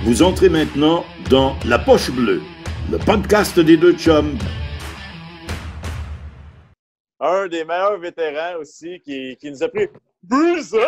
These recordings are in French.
Vous entrez maintenant dans La Poche Bleue, le podcast des deux chums. Un des meilleurs vétérans aussi qui nous a pris Breezer!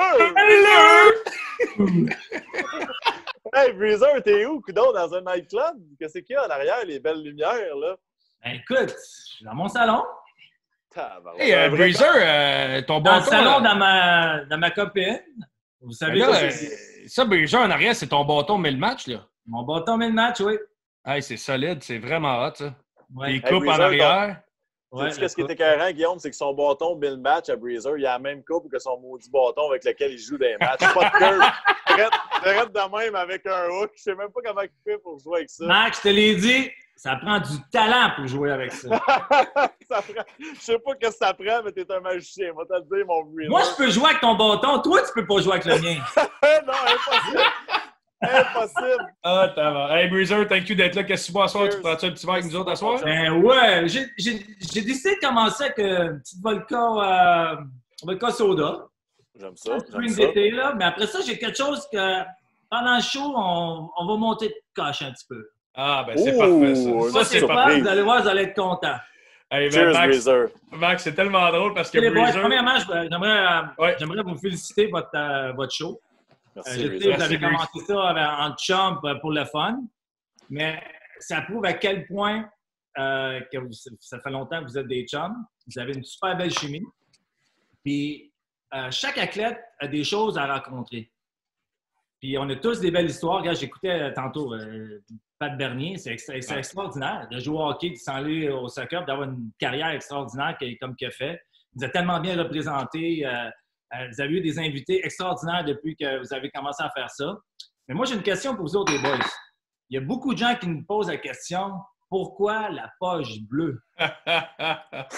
Hey, Breezer, t'es où, coudonc, dans un nightclub? Qu'est-ce qu'il y a en arrière, les belles lumières, là? Ben, écoute, je suis dans mon salon. Hey, Breezer, ton Dans le bâton... salon dans ma copine. Vous savez là, quoi? ça, Breezer, en arrière, c'est ton bâton 1000 matchs, là. Mon bâton met le match, oui. Hey, c'est solide, c'est vraiment hot, ça. Ouais. Les coupes Breezer, en arrière. Ouais, Qu'est-ce qui est écœurant, Guillaume, c'est que son bâton Bill Match à Breezer, il a la même coupe que son maudit bâton avec lequel il joue des matchs. Pas de curve. Arrête de même avec un hook. Je sais même pas comment il fait pour jouer avec ça. Max, je te l'ai dit, ça prend du talent pour jouer avec ça. Je sais pas ce que ça prend, mais t'es un magicien. Moi, te le dire, mon Breezer. Moi, je peux jouer avec ton bâton. Toi, tu peux pas jouer avec le mien. Non, impossible. Impossible. Ah, t'as va. Hey, Breezer, thank you d'être là. Qu'est-ce que tu bois à soir? Tu prends-tu un petit verre avec nous autres à soir? Ben ouais, j'ai décidé de commencer avec une petite vodka soda. J'aime ça. Spring d'été, là. Mais après ça, j'ai quelque chose que pendant le show, on va monter de coche un petit peu. Ah, ben c'est parfait, ça. Ça, c'est surprise. pas. Vous allez voir, vous allez être contents. Hey, ben, Cheers, Max, Breezer. Max, c'est tellement drôle parce que Les boys, Breezer... premièrement, Ouais. j'aimerais vous féliciter votre show. Merci, Je sais, Breezer. vous avez Merci, commencé ça en chum pour le fun, mais ça prouve à quel point ça fait longtemps que vous êtes des chums. Vous avez une super belle chimie. Puis chaque athlète a des choses à rencontrer. Puis on a tous des belles histoires. Regarde, j'écoutais tantôt Pat Bernier, c'est extraordinaire de jouer au hockey, de s'en aller au soccer, d'avoir une carrière extraordinaire comme qu'il a fait. Il nous a tellement bien représenté. Vous avez eu des invités extraordinaires depuis que vous avez commencé à faire ça. Mais moi, j'ai une question pour vous autres, les boys. Il y a beaucoup de gens qui nous posent la question « Pourquoi la poche bleue? » Là,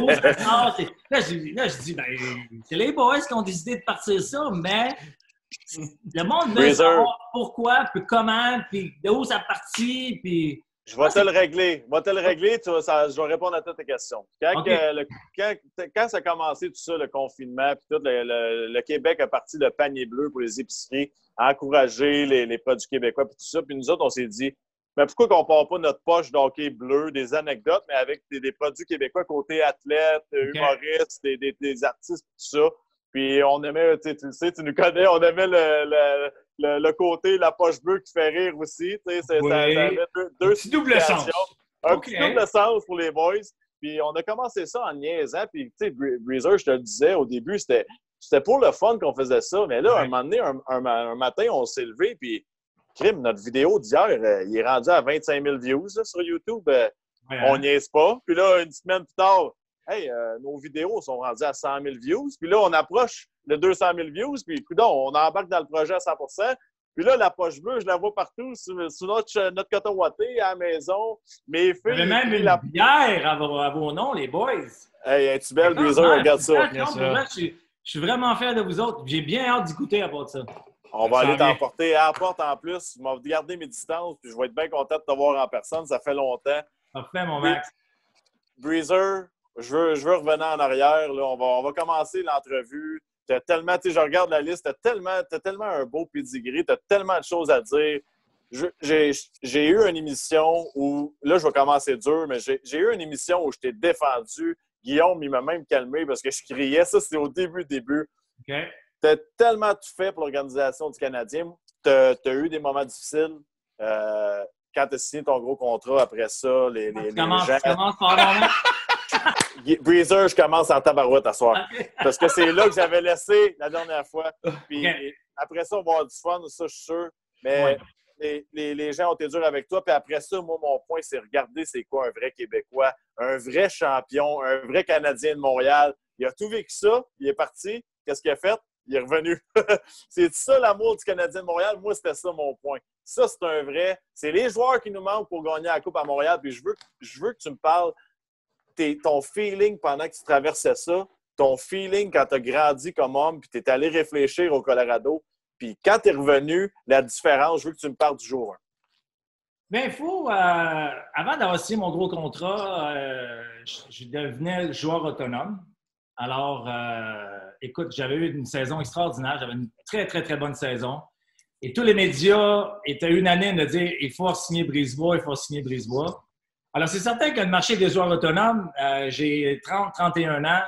je dis, ben, c'est les boys qui ont décidé de partir ça, mais le monde veut savoir pourquoi, puis comment, puis de où ça partit, puis... Je vais te le régler. Je vais répondre à toutes tes questions. Quand ça a commencé, tout ça, le confinement, puis tout, le Québec a parti le panier bleu pour les épiceries, à encourager les produits québécois, puis tout ça. Puis nous autres, on s'est dit, mais pourquoi qu'on ne part pas notre poche d'hockey bleu, des anecdotes, mais avec des produits québécois côté athlètes, humoristes, des artistes, tout ça. Puis on aimait, tu sais, tu nous connais, on aimait le côté la poche bleue qui fait rire aussi. Tu sais, ça avait deux petit double sens. Un petit double sens pour les boys. Puis on a commencé ça en niaisant. Puis tu sais, Breezer, je te le disais au début, c'était pour le fun qu'on faisait ça. Mais là, un moment donné, un matin, on s'est levé. Puis, crime, notre vidéo d'hier, il est rendu à 25 000 views là, sur YouTube. On niaise pas. Puis là, une semaine plus tard, hey, nos vidéos sont rendues à 100 000 views. Puis là, on approche de 200 000 views. Puis, coudonc, on embarque dans le projet à 100 %. Puis là, la poche bleue, je la vois partout sur notre coton watté, à la maison. Mes filles... Il y avait même une bière à vos noms, les boys. Hey, es-tu belle, Breezer? Regarde ça. Je suis vraiment fier de vous autres. J'ai bien hâte d'y goûter à part de ça. On va aller t'emporter à la porte en plus. Je vais garder mes distances. Puis je vais être bien content de te voir en personne. Ça fait longtemps. Parfait, mon Max. Breezer, je veux revenir en arrière. Là. On va commencer l'entrevue. T'as tellement, tu sais, je regarde la liste, t'as tellement un beau pedigree, t'as tellement de choses à dire. J'ai eu une émission où, là, je vais commencer dur, mais j'ai eu une émission où je t'ai défendu. Guillaume, il m'a même calmé parce que je criais. Ça, c'était au début. Okay. T'as tellement tout fait pour l'organisation du Canadien. T'as eu des moments difficiles. Quand t'as signé ton gros contrat, après ça, les gens... Tu commences par Breezer, je commence en tabarouette à soir. Parce que c'est là que j'avais laissé la dernière fois. Puis après ça, on va avoir du fun, ça, je suis sûr. Mais les gens ont été durs avec toi. Puis après ça, moi, mon point, c'est regarder c'est quoi un vrai Québécois, un vrai champion, un vrai Canadien de Montréal. Il a tout vécu ça. Il est parti. Qu'est-ce qu'il a fait? Il est revenu. C'est ça l'amour du Canadien de Montréal. Moi, c'était ça mon point. Ça, c'est un vrai. C'est les joueurs qui nous manquent pour gagner la Coupe à Montréal. Puis je veux que tu me parles ton feeling pendant que tu traversais ça, ton feeling quand tu as grandi comme homme, puis tu es allé réfléchir au Colorado, puis quand tu es revenu, la différence, je veux que tu me parles du jour 1. Bien, il faut, avant d'avoir signé mon gros contrat, je devenais joueur autonome. Alors, écoute, j'avais eu une saison extraordinaire. J'avais une très, très, très bonne saison. Et tous les médias étaient unanimes de dire il faut signer Brisebois, il faut signer Brisebois. Alors, c'est certain que le marché des joueurs autonomes, j'ai 30, 31 ans.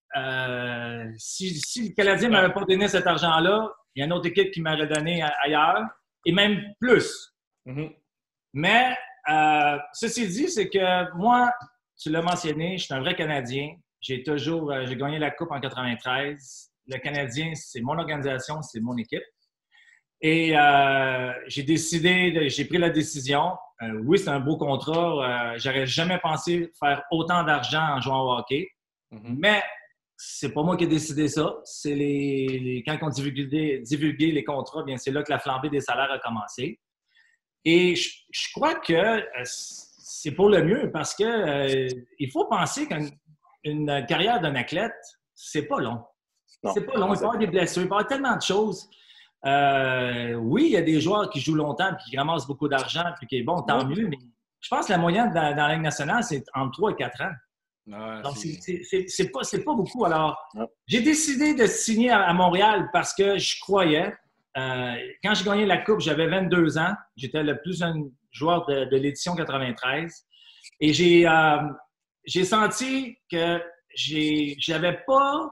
Si le Canadien ne m'avait pas donné cet argent-là, il y a une autre équipe qui m'aurait donné ailleurs, et même plus. Mais, ceci dit, c'est que moi, tu l'as mentionné, je suis un vrai Canadien. J'ai gagné la Coupe en 93. Le Canadien, c'est mon organisation, c'est mon équipe. Et j'ai pris la décision. Oui, c'est un beau contrat. J'aurais jamais pensé faire autant d'argent en jouant au hockey. Mais c'est pas moi qui ai décidé ça. C'est quand on divulgué les contrats, bien c'est là que la flambée des salaires a commencé. Et je crois que c'est pour le mieux parce que il faut penser qu'une carrière d'un athlète, c'est pas long. C'est pas long. Il peut y avoir des blessures, il peut y avoir tellement de choses. Oui, il y a des joueurs qui jouent longtemps et qui ramassent beaucoup d'argent et qui est bon, tant mieux, mais je pense que la moyenne dans la Ligue nationale, c'est entre 3 et 4 ans. Donc, c'est pas beaucoup. Alors, j'ai décidé de signer à Montréal parce que je croyais. Quand j'ai gagné la Coupe, j'avais 22 ans. J'étais le plus jeune joueur de l'édition 93. Et j'ai senti que j'avais pas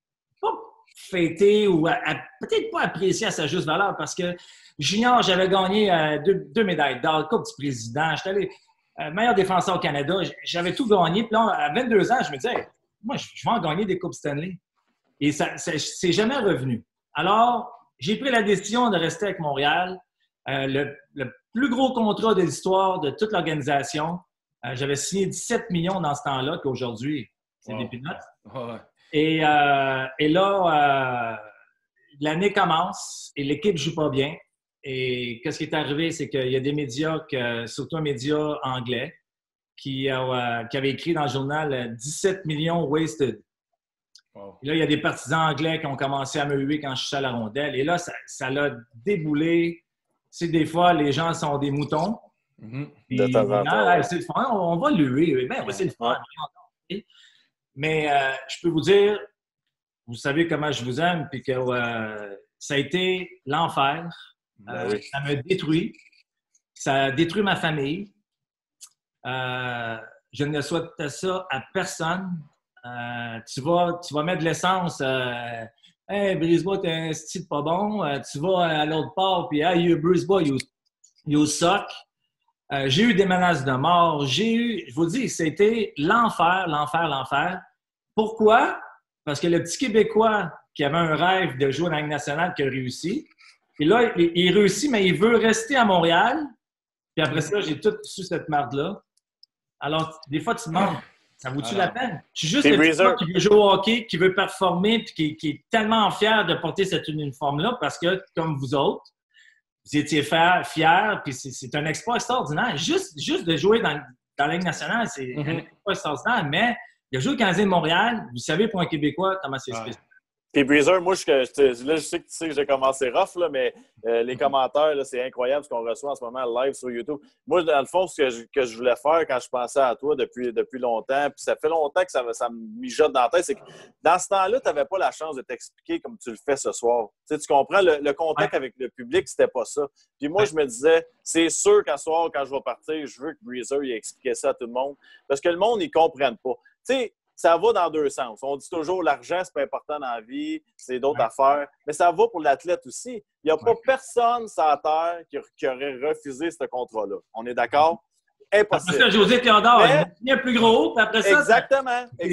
fêté ou peut-être pas apprécié à sa juste valeur parce que junior, j'avais gagné deux médailles d'or, Coupe du président. J'étais allé meilleur défenseur au Canada. J'avais tout gagné. Puis là, à 22 ans, je me disais, moi, je vais en gagner des Coupes Stanley. Et c'est jamais revenu. Alors, j'ai pris la décision de rester avec Montréal. Le plus gros contrat de l'histoire de toute l'organisation. J'avais signé 17 millions dans ce temps-là qu'aujourd'hui, c'est des peanuts. Ouais. Et là, l'année commence et l'équipe ne joue pas bien. Et qu'est-ce qui est arrivé, c'est qu'il y a des médias, surtout un média anglais, qui avait écrit dans le journal 17 millions wasted. Wow. Et là, il y a des partisans anglais qui ont commencé à me huer quand je suis à la rondelle. Et là, ça l'a déboulé. Tu sais, des fois, les gens sont des moutons. De temps en temps. C'est le fun, on va le huer. Ben, c'est le fun. Mais je peux vous dire, vous savez comment je vous aime, puis que ça a été l'enfer. Oui. Ça me détruit. Ça a détruit ma famille. Je ne souhaite ça à personne. Tu vas mettre de l'essence. Hey, Brisebois, t'es un style pas bon. Tu vas à l'autre part, puis hey, Brisebois, you suck. J'ai eu des menaces de mort. Je vous dis, c'était l'enfer, l'enfer, l'enfer. Pourquoi? Parce que le petit Québécois qui avait un rêve de jouer dans la Ligue nationale qui a réussi, et là, il réussit, mais il veut rester à Montréal. Puis après ça, j'ai tout su cette merde-là. Alors, des fois, tu te demandes, ça vaut-tu la peine? Je suis juste le petit gars qui veut jouer au hockey, qui veut performer, puis qui est tellement fier de porter cet uniforme-là parce que, comme vous autres, vous étiez fiers, puis c'est un exploit extraordinaire. Juste de jouer dans la Ligue nationale, c'est un exploit extraordinaire, mais de jouer au Canadien de Montréal, vous savez, pour un Québécois, comment c'est spécial. Puis Breezer, moi, je sais que tu sais que j'ai commencé rough, là, mais les commentaires, c'est incroyable ce qu'on reçoit en ce moment live sur YouTube. Moi, dans le fond, ce que je voulais faire quand je pensais à toi depuis longtemps, puis ça fait longtemps que ça me mijote dans la tête, c'est que dans ce temps-là, tu n'avais pas la chance de t'expliquer comme tu le fais ce soir. Tu comprends, le contact avec le public, c'était pas ça. Puis moi, je me disais, c'est sûr qu'à soir, quand je vais partir, je veux que Breezer il explique ça à tout le monde, parce que le monde, ils ne comprennent pas. Tu sais, ça va dans deux sens. On dit toujours l'argent, c'est pas important dans la vie, c'est d'autres affaires. Mais ça va pour l'athlète aussi. Il n'y a pas personne sur la terre qui aurait refusé ce contrat-là. On est d'accord? Impossible. Après ça, José Théodore, il y a plus gros, puis après ça... Exactement. Mais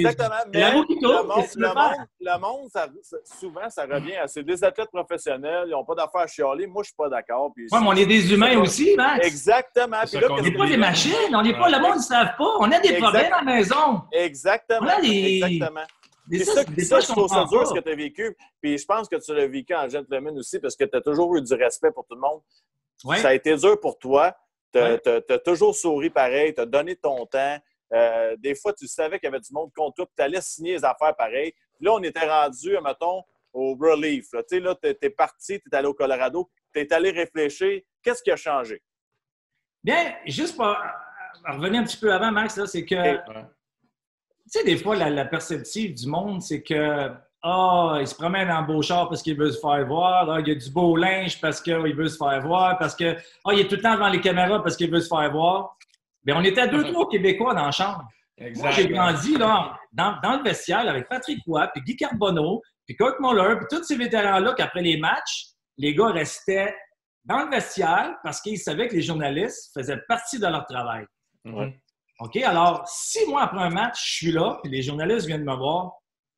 le monde, souvent, ça revient à... C'est des athlètes professionnels, ils n'ont pas d'affaires à chialer. Moi, je ne suis pas d'accord. Oui, mais on est des humains aussi, Max. Exactement. On n'est pas des machines, on n'est pas... Le monde ne savent pas. On a des problèmes à la maison. Exactement. Exactement. C'est ça, je trouve ça dur, ce que tu as vécu. Puis je pense que tu l'as vécu en gentleman aussi, parce que tu as toujours eu du respect pour tout le monde. Ouais. Ça a été dur pour toi. Tu as toujours souri pareil, tu as donné ton temps. Des fois, tu savais qu'il y avait du monde contre toi, puis tu allais signer les affaires pareilles. Puis là, on était rendu, mettons, au Relief. Tu sais, là, tu es parti, tu es allé au Colorado, tu es allé réfléchir. Qu'est-ce qui a changé? Bien, juste pour revenir un petit peu avant, Max, c'est que, tu sais, des fois, la perspective du monde, c'est que il se promène en beau char parce qu'il veut se faire voir. Il y a du beau linge parce qu'il veut se faire voir. Parce que, il est tout le temps devant les caméras parce qu'il veut se faire voir. Bien, on était 2-3 Québécois dans la chambre. Moi, j'ai grandi là, dans le vestiaire avec Patrick Roy, puis Guy Carbonneau, puis Kurt Muller, puis tous ces vétérans-là qu'après les matchs, les gars restaient dans le vestiaire parce qu'ils savaient que les journalistes faisaient partie de leur travail. Ouais. OK? Alors, si moi, après un match, je suis là, puis les journalistes viennent me voir,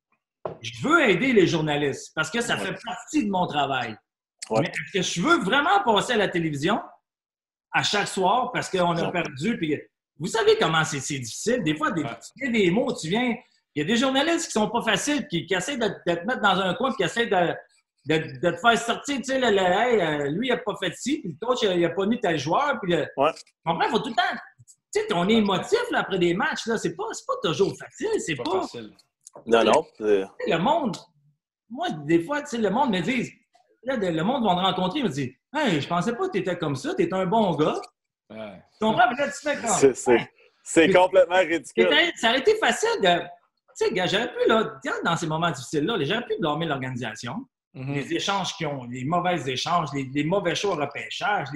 je veux aider les journalistes parce que ça fait partie de mon travail. Ouais. Mais est-ce que je veux vraiment passer à la télévision à chaque soir parce qu'on a perdu? Puis, vous savez comment c'est difficile. Des fois, tu fais des mots, tu viens... Il y a des journalistes qui sont pas faciles, qui essaient de te mettre dans un coin, qui essaient de te faire sortir. Tu sais, lui, il n'a pas fait ci, puis le coach, il n'a pas mis tel joueur. Puis, il faut tout le temps... Tu sais, on est émotif là, après des matchs. Là, c'est pas toujours facile. C'est pas facile. Non. Le monde... Moi, des fois, tu sais, le monde me dit... Là, le monde va me rencontrer, il me dit « Hey, je pensais pas que tu étais comme ça. Tu es un bon gars. » Tu comprends? Peut-être tu fais comme... C'est complètement ridicule. Ça aurait été facile de... Tu sais, j'aurais pu, là, dans ces moments difficiles-là, j'aurais pu blâmer l'organisation, les échanges qu'ils ont, les mauvais échanges, les mauvais choix au repêchage.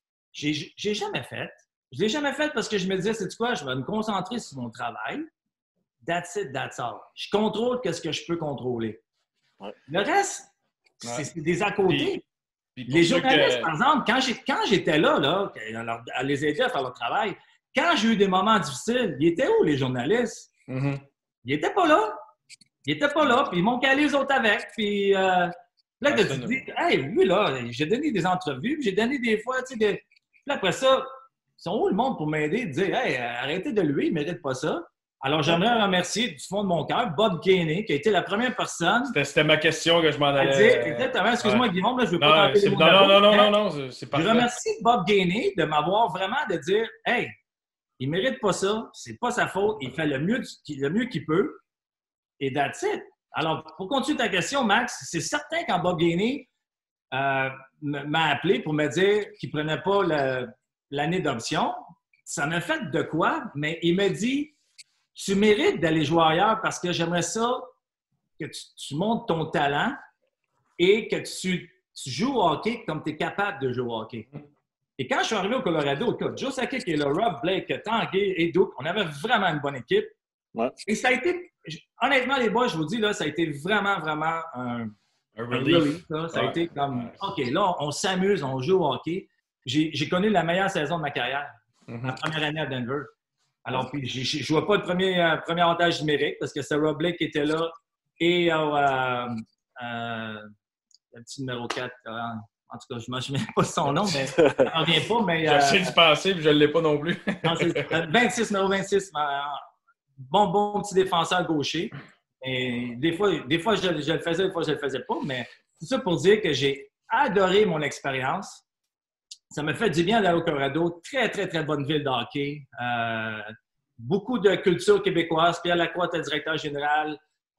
J'ai jamais fait. Je l'ai jamais fait parce que je me disais, sais-tu quoi, je vais me concentrer sur mon travail. That's it, that's all. Je contrôle ce que je peux contrôler. Ouais. Le reste, c'est des à côté. Puis les journalistes, par exemple, quand j'étais là, à les aider à faire leur travail, quand j'ai eu des moments difficiles, ils étaient où, les journalistes? Ils n'étaient pas là. Ils n'étaient pas là, puis ils m'ont calé les autres avec. Puis là, tu te dis, hey, lui, là, j'ai donné des entrevues, puis j'ai donné des fois, tu sais, Puis après ça, ils sont où le monde pour m'aider, de dire, hey, arrêtez de lui, il ne mérite pas ça. Alors, j'aimerais remercier du fond de mon cœur Bob Gainey, qui a été la première personne. C'était ma question que je m'en allais. Exactement. Excuse-moi, Guillaume, là, je ne veux pas tenter les mots. Non, c'est parfait. Je remercie Bob Gainey de m'avoir vraiment de dire, hey, il ne mérite pas ça, c'est pas sa faute, il fait le mieux qu'il peut, et that's it. Alors, pour continuer ta question, Max, c'est certain quand Bob Gainey m'a appelé pour me dire qu'il ne prenait pas l'année d'option, ça m'a fait de quoi, mais il m'a dit, tu mérites d'aller jouer ailleurs parce que j'aimerais ça que tu montres ton talent et que tu joues au hockey comme tu es capable de jouer au hockey. Et quand je suis arrivé au Colorado, écoute, Joe Sakic et le Rob Blake, Tanguay et Duke, on avait vraiment une bonne équipe. Ouais. Et ça a été, honnêtement, les boys, je vous dis, là, ça a été vraiment un relief. Ça a été comme, OK, là, on s'amuse, on joue au hockey. J'ai connu la meilleure saison de ma carrière, la première année à Denver. Alors, puis, je ne jouais pas le premier avantage numérique parce que c'est Rob Blake qui était là et le petit numéro 4. En tout cas, je ne me souviens pas son nom, mais ça ne revient pas. Mais, j'essaie d'y penser, puis je ne l'ai pas non plus. Non, numéro 26. Bon petit défenseur gaucher. Et des fois, je le faisais, des fois, je ne le faisais pas. Mais c'est ça pour dire que j'ai adoré mon expérience. Ça me fait du bien d'aller au Colorado. Très, très, très bonne ville de hockey. Beaucoup de culture québécoise. Pierre Lacroix était directeur général.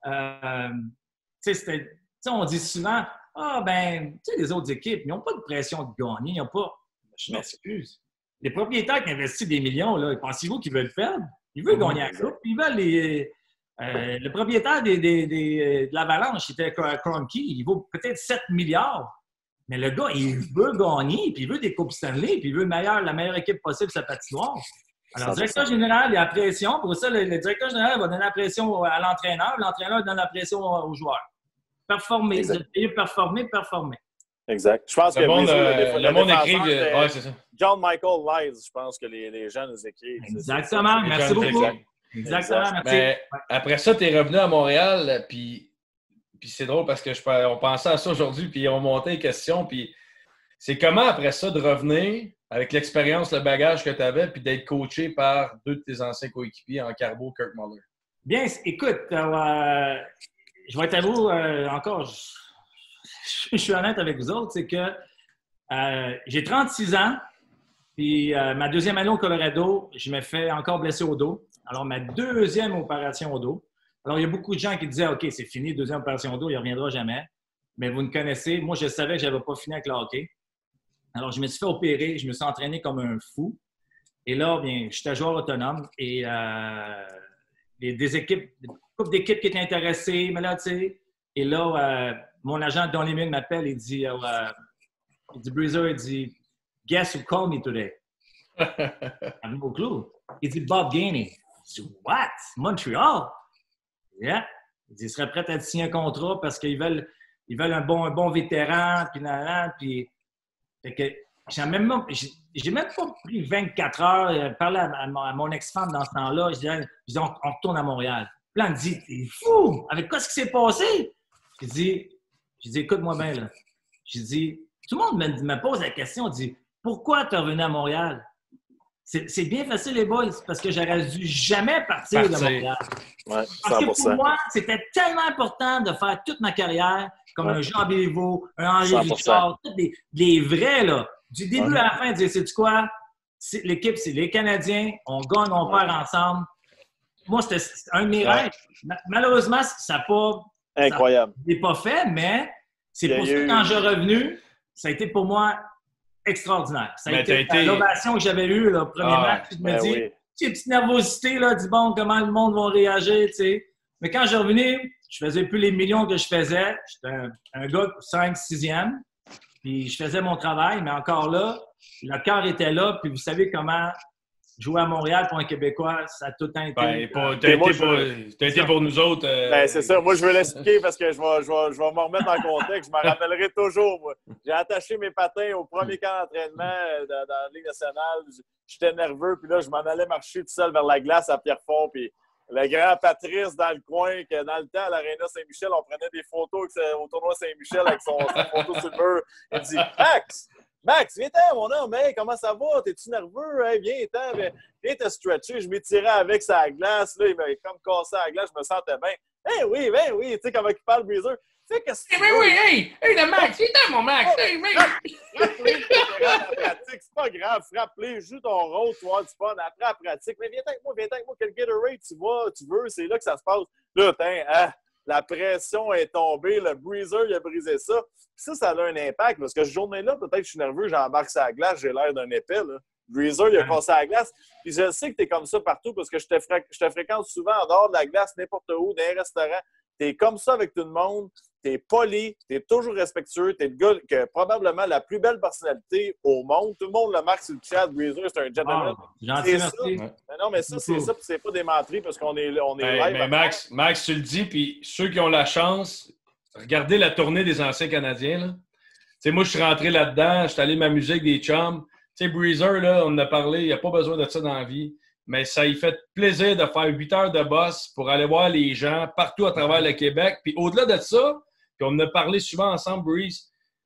On dit souvent, les autres équipes, ils n'ont pas de pression de gagner. Ils n'ont pas... Je m'excuse. Les propriétaires qui investissent des millions, là, pensez-vous qu'ils veulent perdre? Ils veulent gagner la coupe. Ils veulent le propriétaire de l'Avalanche, c'était Kroenke. Il vaut peut-être 7 milliards. Mais le gars, il veut gagner, puis il veut des coupes Stanley, puis il veut la meilleure équipe possible sur sa patinoire. Alors, le directeur général, il a la pression. Pour ça, le directeur général va donner la pression à l'entraîneur. L'entraîneur donne la pression aux joueurs. Performer. Vous êtes payé performer. Exact. Je pense que le monde écrit. Ouais, c'est ça. John Michael Lies, je pense que les gens nous écrivent. Exactement. Merci beaucoup. Exactement. Merci. Mais après ça, tu es revenu à Montréal, puis c'est drôle parce que on pensait à ça aujourd'hui, puis on montait les questions, puis c'est comment après ça de revenir avec l'expérience, le bagage que tu avais, puis d'être coaché par deux de tes anciens coéquipiers en carbo, Kurt Muller? Bien, écoute, je vais être à vous encore, je suis honnête avec vous autres, c'est que j'ai 36 ans, puis ma deuxième année au Colorado, je me fais encore blesser au dos. Alors, ma deuxième opération au dos. Alors, il y a beaucoup de gens qui disaient, OK, c'est fini, deuxième opération au dos, il ne reviendra jamais. Mais vous me connaissez, moi, je savais que je n'avais pas fini avec le hockey. Alors, je me suis fait opérer, je me suis entraîné comme un fou. Et là, bien, j'étais joueur autonome et des équipes, une couple d'équipes qui étaient intéressées, mais là, tu sais, Et là, mon agent Don Lemon m'appelle et dit Breezer, il dit Guess who called me today? I've no clue. Il dit Bob Gainey. Je dis What? Montreal? Yeah. Il dit, ils seraient prêts à te signer un contrat parce qu'ils veulent un bon vétéran, puis fait que j'ai même pas pris 24 heures, parler à mon ex-femme dans ce temps-là. Je dis on retourne à Montréal. Puis là, elle me dit, t'es fou! Avec quoi ce qui s'est passé? Je dis, écoute-moi bien, là. Je dis, tout le monde me pose la question, dit, pourquoi tu es revenu à Montréal? C'est bien facile, les boys, parce que j'aurais dû jamais partir de Montréal. Ouais, parce que pour moi, c'était tellement important de faire toute ma carrière, comme un Jean Béliveau, un André Richard, tous des vrais, là. Du début à la fin, dire, sais-tu quoi? L'équipe, c'est les Canadiens, on gagne, on perd ensemble. Moi, c'était un de mes rêves. Malheureusement, ça n'a pas... Incroyable. Ça n'est pas fait, mais c'est pour ça que quand je suis revenu, ça a été pour moi extraordinaire. Ça a été l'ovation que j'avais eue le premier match. Je me dis, j'ai une petite nervosité, là, dis bon, comment le monde va réagir, tu sais. Mais quand je suis revenu, je faisais plus les millions que je faisais. J'étais un gars 5, 6e. Puis je faisais mon travail, mais encore là, le cœur était là. Puis vous savez comment jouer à Montréal pour un Québécois, ça a tout le temps été... T'as été pour nous autres. C'est ça. Moi, je veux l'expliquer parce que je vais me remettre en contexte. Je m'en rappellerai toujours, moi. J'ai attaché mes patins au premier camp d'entraînement dans la Ligue nationale. J'étais nerveux, puis là, je m'en allais marcher tout seul vers la glace à Pierrefonds. Puis le grand Patrice dans le coin, que dans le temps, à l'Aréna Saint-Michel, on prenait des photos au tournoi Saint-Michel avec son photo sur le mur. Il me dit « Max, viens-t'en, mon homme, hey, comment ça va? T'es-tu nerveux? Hey, viens-t'en, viens te stretcher. » Je m'étirais avec sa glace, là, il m'avait comme cassé la glace, je me sentais bien. « Ben oui, tu sais comment il parle, Breezer. » Hey, le Max, viens-t'en, mon Max! Hey, mec! C'est pas grave, frappe-les, joue ton rôle, tu vois du fun. Après la pratique, mais viens avec moi, quel Gatorade tu veux, c'est là que ça se passe. Là, la pression est tombée, le Breezer, il a brisé ça. Puis ça a un impact, parce que cette journée-là, peut-être que je suis nerveux, j'embarque sur la glace, j'ai l'air d'un épais, là. Breezer, il a cassé la glace. Puis je sais que tu es comme ça partout, parce que je te fréquente souvent en dehors de la glace, n'importe où, dans un restaurant. Tu es comme ça avec tout le monde. Tu es poli, tu es toujours respectueux, tu es le gars qui a probablement la plus belle personnalité au monde. Tout le monde le marque sur le chat. Breezer, c'est un gentleman. Gentil, merci. Mais non, mais ça, c'est ça, puis c'est pas des menteries parce qu'on est live. Mais Max, tu le dis, puis ceux qui ont la chance, regardez la tournée des anciens Canadiens. Là. Moi, je suis rentré là-dedans, je suis allé m'amuser avec des chums. Tu sais, Breezer, là, on en a parlé, il n'y a pas besoin de ça dans la vie. Mais ça lui fait plaisir de faire 8 heures de boss pour aller voir les gens partout à travers le Québec. Puis au-delà de ça, puis on en a parlé souvent ensemble, Breeze,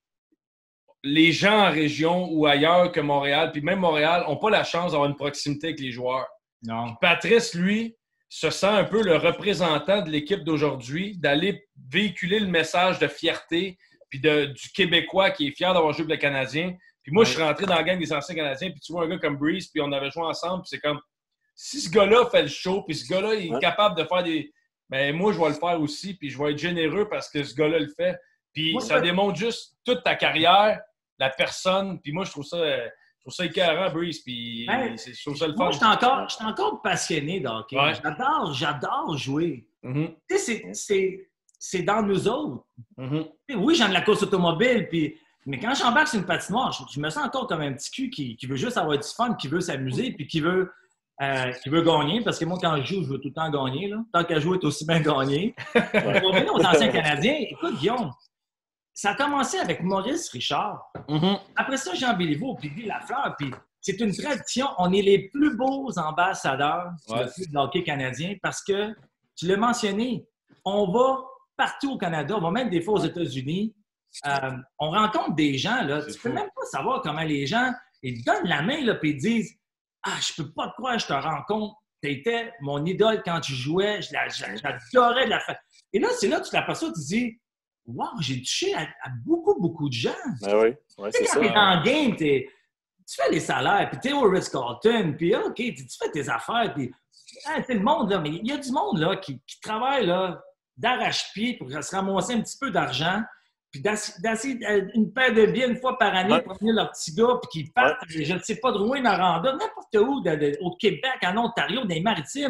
les gens en région ou ailleurs que Montréal, puis même Montréal, n'ont pas la chance d'avoir une proximité avec les joueurs. Non. Patrice, lui, se sent un peu le représentant de l'équipe d'aujourd'hui, d'aller véhiculer le message de fierté puis du Québécois qui est fier d'avoir joué pour le Canadien. Puis moi, je suis rentré dans la gang des anciens Canadiens, puis tu vois un gars comme Breeze, puis on avait joué ensemble, puis c'est comme... Si ce gars-là fait le show, puis ce gars-là est capable de faire des... Ben moi, je vais le faire aussi, puis je vais être généreux parce que ce gars-là le fait. Puis moi, ça démontre juste toute ta carrière, la personne. Puis moi, je trouve ça écœurant, Breeze, puis je trouve ça le fun. Moi, je suis encore passionné d'hockey. Ouais. J'adore jouer. Mm-hmm. Tu sais, c'est dans nous autres. Mm-hmm. Oui, j'aime la course automobile, mais quand j'embarque sur une patinoire, je me sens encore comme un petit cul qui veut juste avoir du fun, qui veut s'amuser, puis qui veut gagner, parce que moi, quand je joue, je veux tout le temps gagner. Là. Tant qu'à jouer, est aussi bien gagné. Pour revenir aux anciens Canadiens, écoute, Guillaume, ça a commencé avec Maurice Richard. Mm-hmm. Après ça, Jean Béliveau, puis Guy Lafleur, puis c'est une tradition. On est les plus beaux ambassadeurs du hockey canadien parce que, tu l'as mentionné, on va partout au Canada, on va même des fois aux États-Unis. On rencontre des gens, là, tu peux même pas savoir comment les gens, ils donnent la main, là, puis ils disent « Ah, je peux pas te croire, je te rencontre. Tu étais mon idole quand tu jouais. J'adorais de la fête. » Et là, c'est là que tu t'aperçois, tu te dis « Wow, j'ai touché à beaucoup, beaucoup de gens. » Oui, c'est ça. Quand tu es dans le game, tu fais les salaires, puis tu es au Ritz-Carlton, puis OK, tu fais tes affaires, puis c'est le monde, là. Mais il y a du monde là, qui travaille là, d'arrache-pied pour se ramasser un petit peu d'argent. Puis d'essayer une paire de billets une fois par année pour venir leur petit gars, puis qu'ils partent, je ne sais pas, de Rouyn-Noranda, n'importe où, au Québec, en Ontario, dans les Maritimes.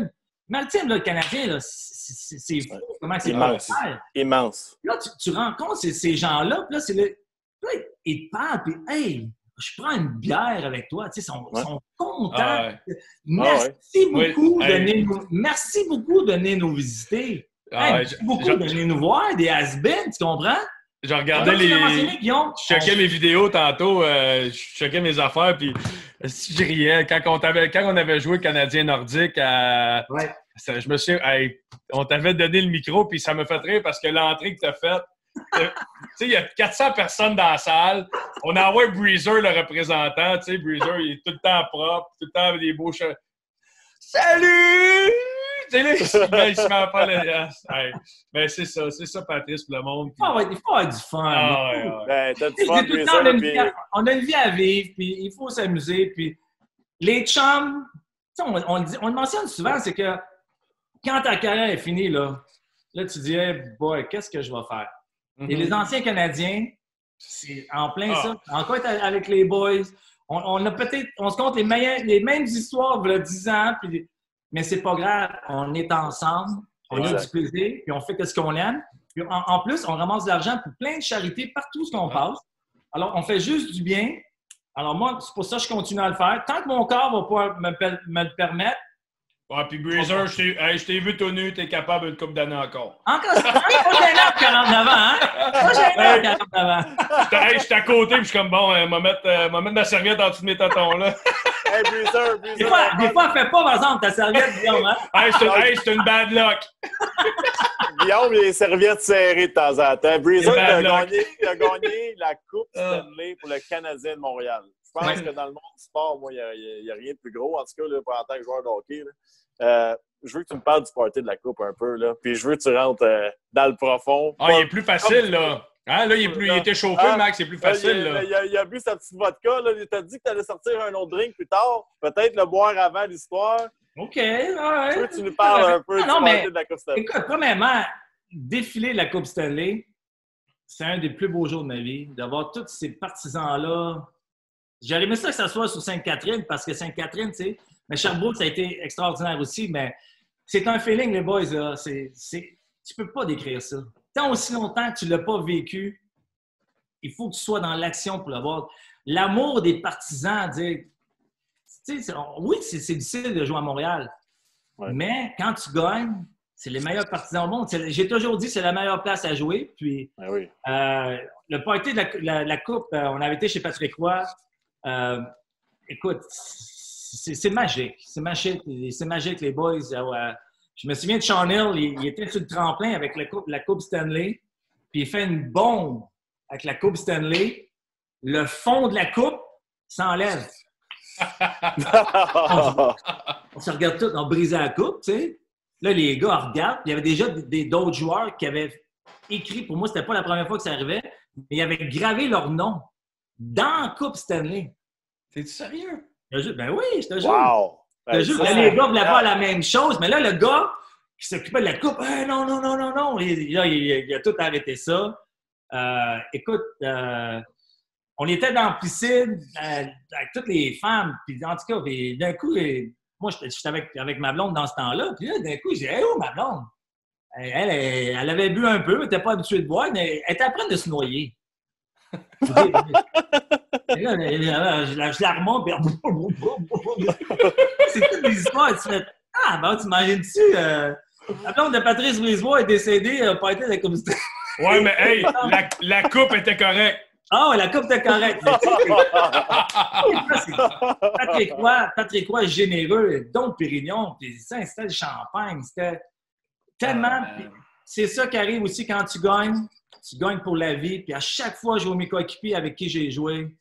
Maritime, là, le Canadien, là, c'est fou comment c'est Immense. populaire. Immense. Là, tu rencontres ces gens-là, puis là, là, ils te parlent, puis hey, je prends une bière avec toi. Tu sais, ils sont contents. Ah ouais. Merci beaucoup Oui. merci beaucoup de venir nous visiter. Merci beaucoup de venir nous voir, des has-beens, tu comprends? Je regardais Je checkais mes vidéos tantôt, je checkais mes affaires, puis je riais. Quand on avait joué Canadien Nordique, je me souviens, on t'avait donné le micro, puis ça me fait rire parce que l'entrée que tu as faite, tu sais, il y a 400 personnes dans la salle. On a envoyé Breezer, le représentant. Tu sais, Breezer, il est tout le temps propre, tout le temps avec des beaux cheveux. Salut! Tu sais, là, il se met pas le. Mais c'est ça, Patrice, pour le monde. Puis... Il faut avoir du fun. T'as du fun, Breezer. On a une vie à vivre, puis il faut s'amuser. Puis les chums, on le mentionne souvent, c'est que quand ta carrière est finie, là tu dis, hey, boy, qu'est-ce que je vais faire? Et les anciens Canadiens, c'est en plein ça. Encore avec les boys. On se compte les mêmes histoires il y a 10 ans, mais c'est pas grave. On est ensemble, on a du plaisir, puis on fait ce qu'on aime. Puis en plus, on ramasse de l'argent pour plein de charités partout où on passe. Alors, on fait juste du bien. Alors moi, c'est pour ça que je continue à le faire. Tant que mon corps va pouvoir me le permettre. Puis Breezer, je t'ai vu tout nu, t'es capable une couple d'années encore. Encore, pas gênant pour 49 ans, hein? Pas gênant pour 49 ans. Je suis à côté, puis je suis comme, bon, m'a mettre ma serviette en dessous de mes tatons, là. Hey, Breezer. Des fois, fais pas, par exemple, ta serviette, Guillaume, hein? C'est une bad luck. Guillaume, il a les serviettes serrées de temps en temps. Breezer, il a gagné la Coupe Stanley pour le Canadien de Montréal. Je pense que dans le monde du sport, moi, il n'y a rien de plus gros, en tout cas, là, en tant que joueur de hockey. Je veux que tu me parles du party de la Coupe un peu, là. Puis je veux que tu rentres dans le profond. Il est plus facile, là. Là, il était chauffé, Max, c'est plus facile, là. Il a bu sa petite vodka, là. Il t'a dit que tu allais sortir un autre drink plus tard. Peut-être le boire avant l'histoire. OK, Je veux que tu nous parles un peu du party de la Coupe Stanley. Écoute, premièrement, défiler la Coupe Stanley, c'est un des plus beaux jours de ma vie. D'avoir tous ces partisans-là. J'aurais aimé ça que ça soit sur Sainte-Catherine, parce que Sainte-Catherine, tu sais, mais Sherbrooke, ça a été extraordinaire aussi, mais c'est un feeling, les boys, là. Tu peux pas décrire ça. Tant aussi longtemps que tu l'as pas vécu, il faut que tu sois dans l'action pour l'avoir. L'amour des partisans, dire, tu sais, oui, c'est difficile de jouer à Montréal, mais quand tu gagnes, c'est les meilleurs partisans au monde. J'ai toujours dit que c'est la meilleure place à jouer. Puis, le party de la Coupe, on avait été chez Patrick Roy. Écoute, c'est magique. C'est magique, les boys. Je me souviens de Sean Hill, il était sur le tremplin avec la Coupe Stanley, puis il fait une bombe avec la Coupe Stanley. Le fond de la coupe s'enlève. On se regarde tous, on brisait la coupe, tu sais. Là, les gars regardent. Il y avait déjà d'autres joueurs qui avaient écrit, pour moi, c'était pas la première fois que ça arrivait, mais ils avaient gravé leur nom dans la Coupe Stanley. T'es-tu sérieux? Ben oui, je te jure. Wow! Je te jure. Là, les gars voulaient faire la même chose, mais là, le gars qui s'occupait de la coupe, non. Il a tout arrêté ça. Écoute, on était dans la piscine avec toutes les femmes, puis en tout cas, d'un coup, moi, j'étais avec ma blonde dans ce temps-là, puis là, d'un coup, j'ai dit, hey, où ma blonde? Elle avait bu un peu, elle n'était pas habituée de boire, mais elle était en train de se noyer. Et là, je la remonte, puis c'est toutes des histoires. Tu fais, tu m'imagines-tu? La blonde de Patrice Brisebois est décédée, pas été la Coupe Stanley. Ouais, mais hey, la coupe était correcte. La coupe était correcte. Patrick Roy généreux, donc Pérignon, puis ça, c'était le champagne. C'était tellement. C'est ça qui arrive aussi quand tu gagnes. Tu gagnes pour la vie. Puis à chaque fois, je vois mes coéquipiers avec qui j'ai joué.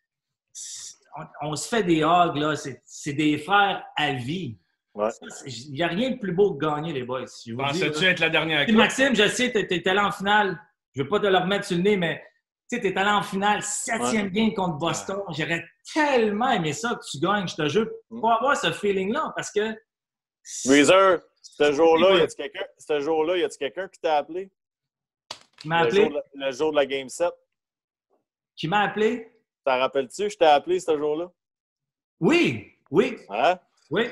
On se fait des hugs, là. C'est des frères à vie. Il n'y a rien de plus beau que gagner, les boys. Pensais-tu être la dernière coupe? Maxime, je sais, tu es allé en finale. Je ne veux pas te le remettre sur le nez, mais tu es allé en finale, 7e game contre Boston. J'aurais tellement aimé ça que tu gagnes, je te jure, pour avoir ce feeling-là, parce que... Breezer, ce jour-là, y a-tu quelqu'un qui t'a appelé? Qui m'a appelé? Le jour de la Game 7. Qui m'a appelé? T'en rappelles-tu? Je t'ai appelé ce jour-là? Oui. Hein? Oui.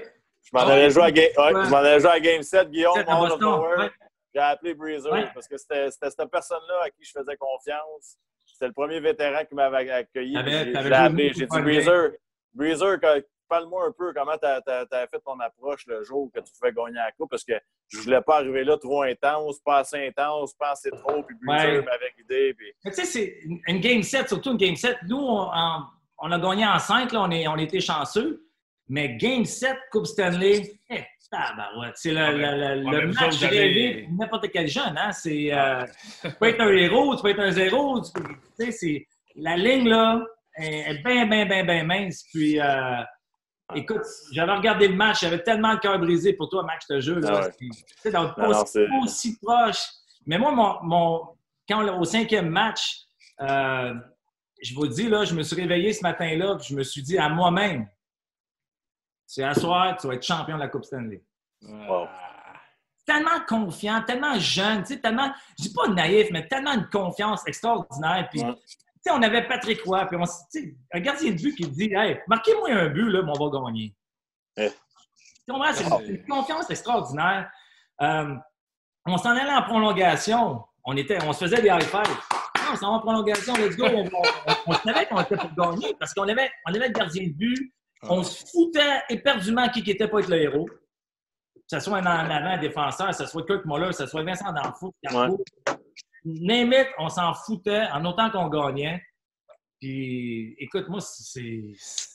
Je m'en allais jouer à Game 7, Guillaume, à out of Boston. nowhere. J'ai appelé Breezer Ouais. parce que c'était cette personne-là à qui je faisais confiance. C'était le premier vétéran qui m'avait accueili. T'avais Je l'ai joué appelé. beaucoup J'ai pour dit, le Breezer, parle-moi un peu comment tu as fait ton approche le jour que tu pouvais gagner la coupe parce que je voulais pas arriver là trop intense, pas assez intense, pas assez trop. Puis Breezer m'avait guidé. Puis... Mais tu sais, c'est une Game 7, surtout une Game 7. Nous, on a gagné en 5, là, on était chanceux. Mais Game 7, Coupe Stanley, c'est le match rêvé pour n'importe quel jeune. Hein? Tu peux être un héros, tu peux être un zéro. Tu sais, la ligne, là, est bien mince. Puis, écoute, j'avais regardé le match, j'avais tellement le cœur brisé pour toi, Max, je te jure. Tu sais, d'être pas aussi proche. Mais moi, au 5e match, je vous dis, là, je me suis réveillé ce matin-là, puis je me suis dit à moi-même, c'est à soir, tu vas être champion de la Coupe Stanley. Wow. Tellement confiant, tellement jeune, tu sais, tellement, je dis pas naïf, mais tellement une confiance extraordinaire. Puis, tu sais, on avait Patrick Roy, puis un gardien de but qui dit, hey, marquez-moi un but, là, mais on va gagner. Tu comprends? C'est une confiance extraordinaire. On s'en allait en prolongation. On se faisait des high-fives. On s'en va en prolongation, let's go. On savait qu'on était pour gagner parce qu'on avait le gardien de but. On se foutait éperdument qui n'était pas être le héros. Que ce soit un en avant défenseur, que ce soit Kirk Muller, que ce soit Vincent D'Anfou, name it, on s'en foutait en autant qu'on gagnait. Puis, écoute, moi, c'est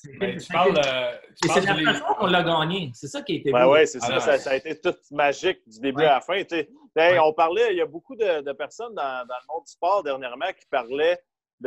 la façon qu'on l'a gagné. C'est ça qui a été beau. Oui, c'est ça. Ça a été tout magique du début à la fin. On parlait, il y a beaucoup de personnes dans le monde du sport dernièrement qui parlaient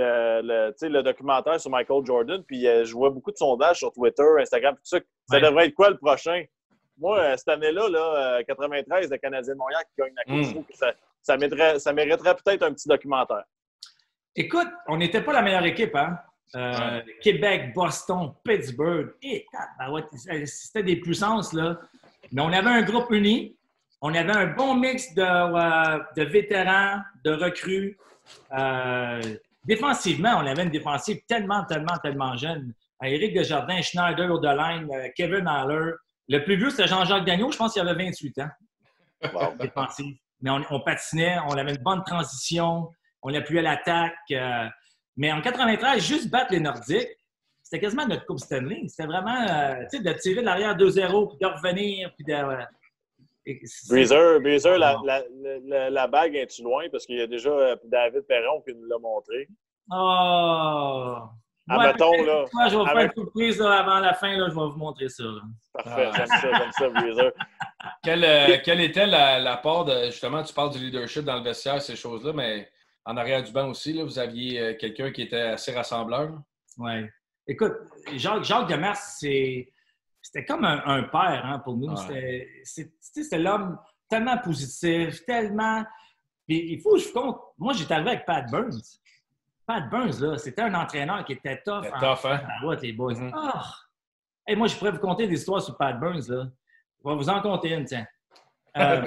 le documentaire sur Michael Jordan, puis je vois beaucoup de sondages sur Twitter, Instagram, tout ça. Ça devrait être quoi le prochain? Moi, cette année-là, 93, le Canadien de Montréal qui gagne la Coupe, je trouve que ça mériterait peut-être un petit documentaire. Écoute, on n'était pas la meilleure équipe, hein? Québec, Boston, Pittsburgh, c'était des puissances, là. Mais on avait un groupe uni, on avait un bon mix de vétérans, de recrues. Défensivement, on avait une défensive tellement jeune. Éric Desjardins, Schneider, Odeline, Kevin Haller. Le plus vieux, c'était Jean-Jacques Dagneau. Je pense qu'il avait 28 ans. Wow. Défensif. Mais on patinait, on avait une bonne transition, on appuyait l'attaque. Mais en 93, juste battre les Nordiques, c'était quasiment notre Coupe Stanley. C'était vraiment de tirer de l'arrière 2-0, puis de revenir, puis Breezer, la bague est-tu loin? Parce qu'il y a déjà David Perron qui nous l'a montré. Oh! Admettons, là. Moi, je vais faire une surprise là, avant la fin, là, je vais vous montrer ça. Là. Parfait, j'aime ça, Breezer. Quelle était la part de, justement, tu parles du leadership dans le vestiaire, ces choses-là, mais en arrière du banc aussi, là, vous aviez quelqu'un qui était assez rassembleur? Oui. Écoute, Jacques Demers, c'était comme un père hein, pour nous. Ouais. C'était l'homme tellement positif, tellement... Puis, il faut que je compte. Moi, j'étais arrivé avec Pat Burns. Pat Burns, là, c'était un entraîneur qui était tough. Tough, hein? Les boys. Hey, moi, je pourrais vous conter des histoires sur Pat Burns, là. Je vais vous en compter une, tiens. Un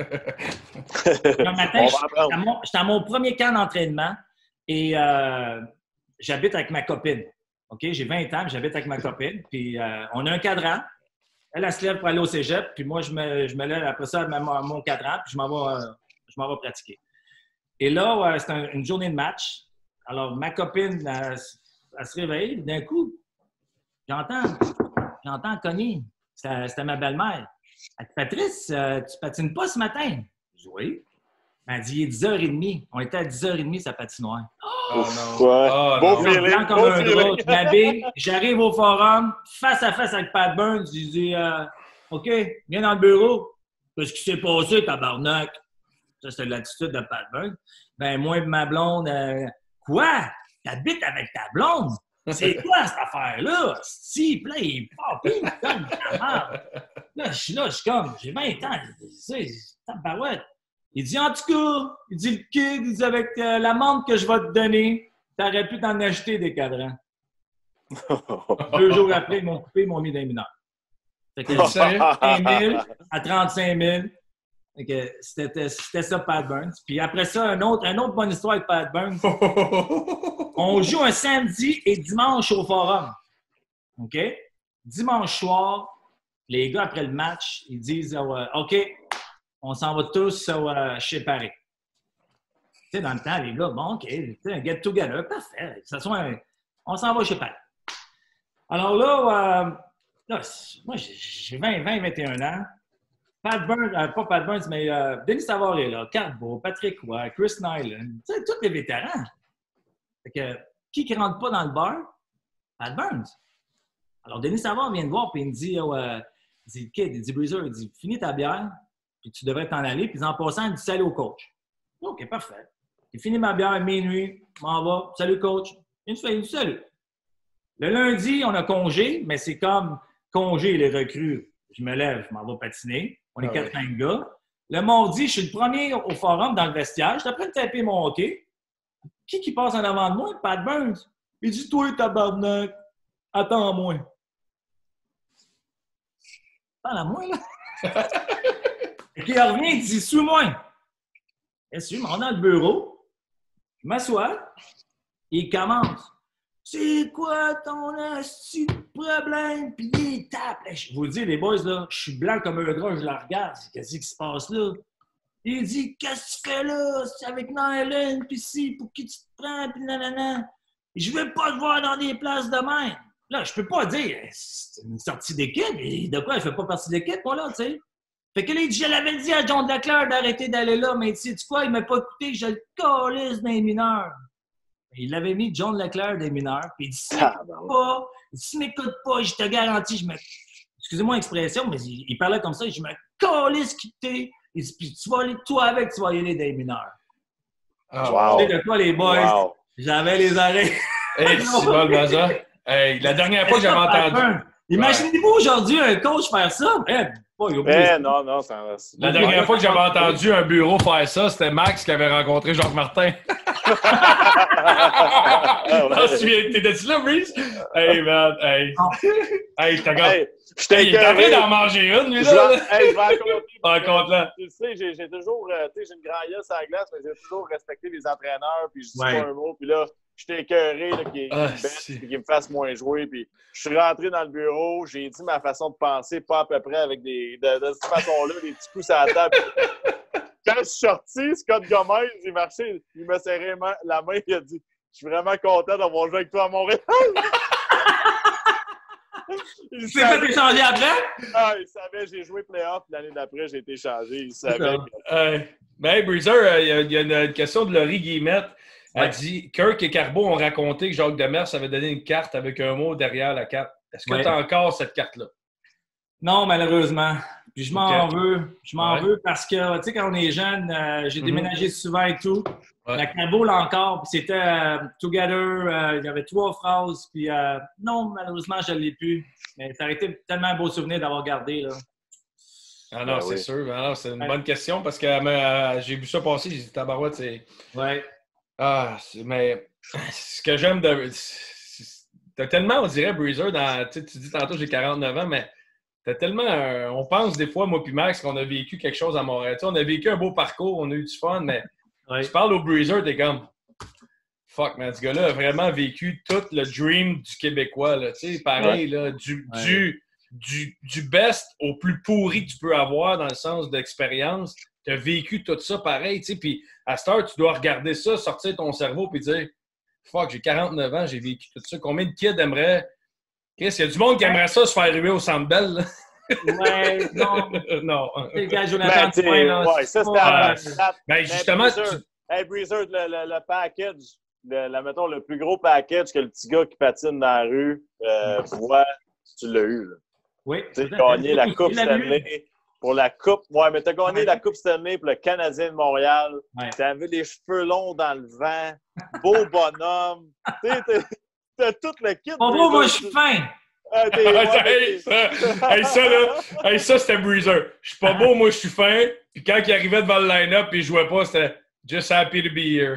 matin, j'étais à mon premier camp d'entraînement et j'habite avec ma copine. OK? J'ai 20 ans, j'habite avec ma copine. Puis, on a un cadran. Elle se lève pour aller au cégep. Puis moi, je me lève après ça, mon cadran. Puis je m'en vais pratiquer. Et là, c'est une journée de match. Alors, ma copine, elle se réveille. D'un coup, j'entends cogner. C'était ma belle-mère. Elle dit, Patrice, tu patines pas ce matin? Je dis, oui. Elle dit, il est 10h30. On était à 10h30, sa patinoire. Oh non! Bon feeling! Comme un drôle, je m'habille, j'arrive au forum, face à face avec Pat Burns. Je dis, OK, viens dans le bureau. Qu'est-ce qui s'est passé, tabarnak? Ça, c'était l'attitude de Pat Burns. Ben, moi et ma blonde, quoi? T'habites avec ta blonde? C'est quoi cette affaire-là? Si, puis là, il part, puis il me donne ta merde. Là, je suis comme, j'ai 20 ans. C'est tabarouette. Il dit, en tout cas, il dit, le kid, il dit, avec l'amende que je vais te donner, t'aurais pu t'en acheter des cadrans. 2 jours après, ils m'ont coupé, ils m'ont mis dans les mineurs. Fait que 5 000 à 35 000. C'était ça, Pat Burns. Puis après ça, une autre bonne histoire avec Pat Burns. On joue un samedi et dimanche au Forum. OK? Dimanche soir, Les gars, après le match, ils disent OK, on s'en va tous chez Paris. Tu sais, dans le temps, les gars, bon, OK, un get-together, parfait. De toute façon, on s'en va chez Paris. Alors là, moi, j'ai 21 ans. Pat Burns, pas Pat Burns, mais Denis Savard est là, Carbo, Patrick Roy, Chris Nyland, tu sais, tous les vétérans. Fait que, qui ne rentre pas dans le bar? Pat Burns. Alors, Denis Savard vient de voir, puis il me dit, il dit, Kid, il dit, Breezer, il dit, finis ta bière, puis tu devrais t'en aller, puis en passant, il dit, salut au coach. OK, parfait. J'ai fini ma bière, minuit, m'en va, salut coach. Il me dit, salut. Le lundi, on a congé, mais c'est comme congé, les recrues. Je me lève, je m'en vais patiner. On est 4-5 gars. Le mardi, je suis le premier au forum dans le vestiaire. Je suis en train de taper mon hockey. Qui passe en avant de moi? Pat Burns. Il dit, toi, tabarnak, attends-moi. Attends à moi, là. Et puis il revient, il dit, suis-moi. Et je m'en vais dans le bureau. Je m'assois. Il commence. C'est quoi ton astuce de problème? Puis il tape. Je vous dis, les boys, là, je suis blanc comme un drap, je la regarde. Qu'est-ce qui se passe là? Il dit, qu'est-ce que tu fais là? C'est avec Nyland, puis si, pour qui tu te prends, puis nanana. Je veux pas te voir dans des places de même. Là, je peux pas dire, c'est une sortie d'équipe. Et de quoi, je fais pas partie de l'équipe, moi, là, tu sais. Fait que là, il dit, je l'avais dit à John Leclerc d'arrêter d'aller là, mais tu sais quoi, il m'a pas écouté, je le calisse dans les mineurs. Il l'avait mis John Leclerc des mineurs, puis il dit, si m'écoute pas, je te garantis, excusez-moi l'expression, mais il parlait comme ça, je me calisse quitter. Il dit, puis tu vas aller, toi avec, tu vas y aller des mineurs. Wow. Tu sais de quoi, les boys? Wow. J'avais les oreilles. Hey, c'est bon, le ça. Hey, la dernière fois que j'avais entendu. Imaginez-vous aujourd'hui un coach faire ça? Non, la dernière fois que j'avais entendu un bureau faire ça, c'était Max qui avait rencontré Jacques Martin. T'étais-tu là, Breeze? Hey, man, hey. Hey, je te regarde. Il est en train d'en manger une, lui, là. Je vais raconter. Tu sais, j'ai toujours, j'ai une grande gueule sur la glace, mais j'ai toujours respecté les entraîneurs, puis je dis pas un mot, puis là, j'étais écœuré qu'il me fasse moins jouer, puis je suis rentré dans le bureau, j'ai dit ma façon de penser, pas à peu près avec de cette façon-là, des petits coups à la table. Quand je suis sorti, Scott Gomez, il marchait, il m'a serré la main, il a dit « Je suis vraiment content d'avoir joué avec toi à Montréal! » Il s'est fait échanger après? Ah, il savait, j'ai joué playoff, l'année d'après, j'ai été échangé, il savait. Mais Breezer, il y a une question de Laurie Guillemette. Elle dit « Kirk et Carbo ont raconté que Jacques Demers avait donné une carte avec un mot derrière la carte. Est-ce que tu as encore cette carte-là? » Non, malheureusement. Puis je m'en veux. Je m'en veux parce que, tu sais, quand on est jeune, j'ai déménagé souvent et tout. La Carbo, là encore, puis c'était Together, il y avait 3 phrases. Puis non, malheureusement, je ne l'ai plus. Mais ça aurait été tellement un beau souvenir d'avoir gardé, là. Ah non, c'est sûr. Alors, c'est une bonne question parce que j'ai vu ça passer, j'ai dit tabarouette, c'est... Ouais. Ah, mais ce que j'aime de... T'as tellement, on dirait, Breezer, tu dis tantôt j'ai 49 ans, mais t'as tellement... on pense des fois, moi puis Max, qu'on a vécu quelque chose à Montréal. T'sais, on a vécu un beau parcours, on a eu du fun, mais tu parles au Breezer, t'es comme... Fuck, man, ce gars-là a vraiment vécu tout le dream du Québécois, là. Tu sais, pareil, là, du best au plus pourri que tu peux avoir dans le sens d'expérience. Tu as vécu tout ça pareil, tu sais, puis à cette heure, tu dois regarder ça, sortir ton cerveau puis dire « Fuck, j'ai 49 ans, j'ai vécu tout ça. Combien de kids aimeraient... » Chris, il y a du monde qui aimerait ça se faire ruer au Centre Bell, là. Ouais, non. Non. C'est le gars Jonathan Dupin, là. Ouais, ça, c'était... Ben, justement... Hey, Breezer, le package, mettons, le plus gros package que le petit gars qui patine dans la rue voit, tu l'as eu, là. Oui. Tu as gagné la Coupe Stanley pour la Coupe. Ouais, mais tu as gagné la Coupe Stanley pour le Canadien de Montréal. Ouais. Tu avais les cheveux longs dans le vent, beau bonhomme. Tu sais, t'as tout le kit. Bon, moi, je suis fin. Ça, c'était Breezer. Je suis pas beau, moi, je suis fin. Puis quand il arrivait devant le line-up et il jouait pas, c'était just happy to be here.